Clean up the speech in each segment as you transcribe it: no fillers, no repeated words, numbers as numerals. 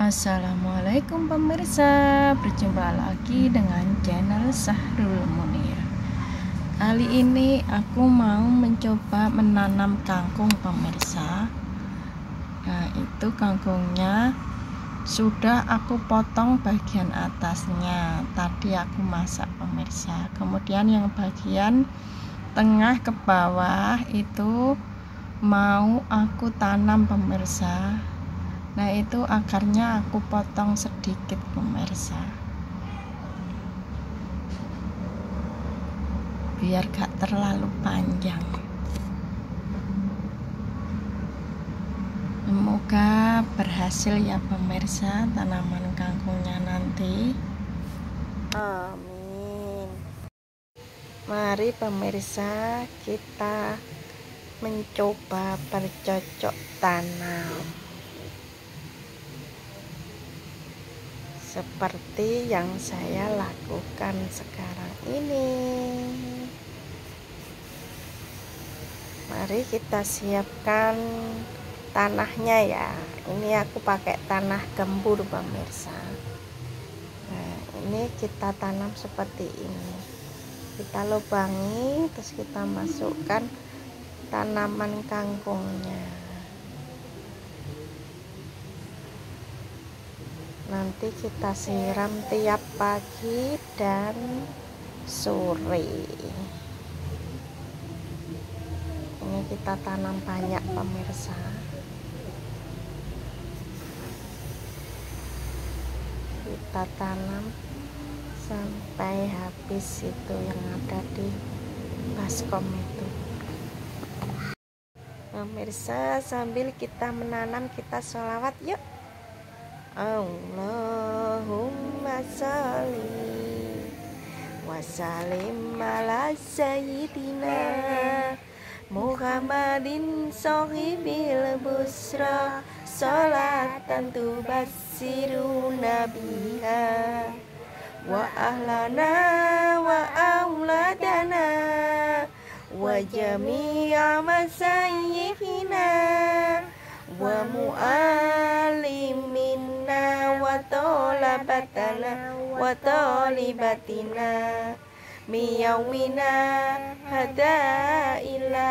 Assalamualaikum pemirsa, berjumpa lagi dengan channel Sahrul Munir. Kali ini aku mau mencoba menanam kangkung pemirsa. Nah, itu kangkungnya sudah aku potong bagian atasnya. Tadi aku masak pemirsa. Kemudian yang bagian tengah ke bawah itu mau aku tanam pemirsa. Nah, itu akarnya aku potong sedikit pemirsa, biar gak terlalu panjang. Semoga berhasil ya pemirsa tanaman kangkungnya nanti. Amin. Mari pemirsa kita mencoba bercocok tanam seperti yang saya lakukan sekarang ini. Mari kita siapkan tanahnya ya. Ini aku pakai tanah gembur pemirsa. Nah, ini kita tanam seperti ini. Kita lubangi, terus kita masukkan tanaman kangkungnya. Nanti kita siram tiap pagi dan sore. Ini kita tanam banyak pemirsa. Kita tanam sampai habis itu yang ada di baskom itu. Pemirsa, sambil kita menanam kita sholawat yuk. Allahumma sholli wa sallim ala sayyidina Muhammadin sohibil busra sholatan tubassiruna biha wa ahlana wa auladana wa jami'a masayyihina wa mu'allimina wa tolabatana wa tolibatina miyawina hada ila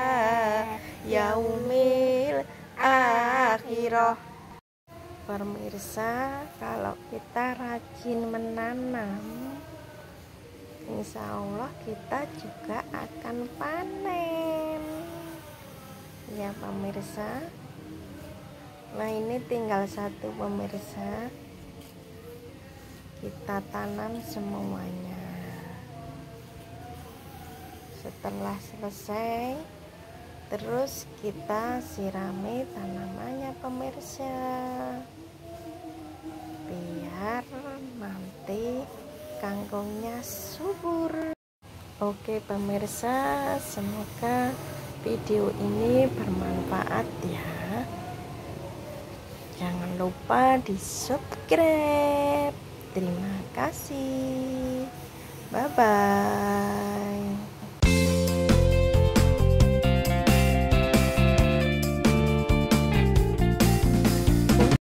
yaumil akhirah. Pemirsa, kalau kita rajin menanam, insya Allah kita juga akan panen ya pemirsa. Nah, ini tinggal satu pemirsa, kita tanam semuanya. Setelah selesai, terus kita sirami tanamannya pemirsa, biar nanti kangkungnya subur. Oke pemirsa, semoga video ini bermanfaat ya. Jangan lupa di subscribe. Terima kasih. Bye bye.